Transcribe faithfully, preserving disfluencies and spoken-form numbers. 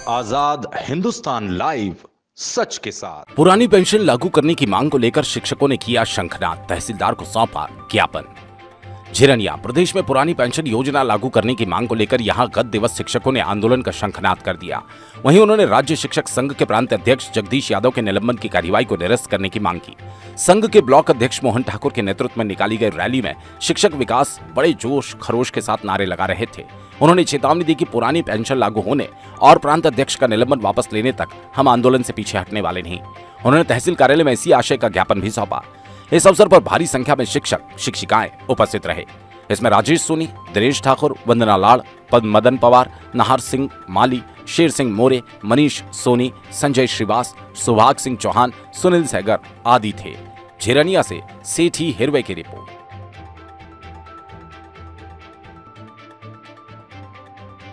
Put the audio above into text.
आजाद Hindustan live, सच के साथ। पुरानी पेंशन लागू करने की मांग को लेकर शिक्षकों ने किया शंखनाद, तहसीलदार को सौंपा ज्ञापन। झिरनिया प्रदेश में पुरानी पेंशन योजना लागू करने की मांग को लेकर यहां गत दिवस शिक्षकों ने आंदोलन का शंखनाद कर दिया। वहीं उन्होंने राज्य शिक्षक संघ के प्रांत अध्यक्ष जगदीश यादव के निलंबन की कार्यवाही को निरस्त करने की मांग की। संघ के ब्लॉक अध्यक्ष मोहन ठाकुर के नेतृत्व में निकाली गई रैली में शिक्षक विकास बड़े जोश खरोश के साथ नारे लगा रहे थे। उन्होंने चेतावनी दी कि पुरानी पेंशन लागू होने और प्रांत अध्यक्ष का निलंबन वापस लेने तक हम आंदोलन से पीछे हटने वाले नहीं। उन्होंने तहसील कार्यालय में इसी आशय का ज्ञापन भी सौंपा। इस अवसर पर भारी संख्या में शिक्षक शिक्षिकाएं उपस्थित रहे। इसमें राजेश सोनी, दिनेश ठाकुर, वंदना लाड़, पद मदन पवार, नाहर सिंह माली, शेर सिंह मोरे, मनीष सोनी, संजय श्रीवास, सुभाग सिंह चौहान, सुनील सहगर आदि थे। झिरनिया से सेठी हिरवे की रिपोर्ट।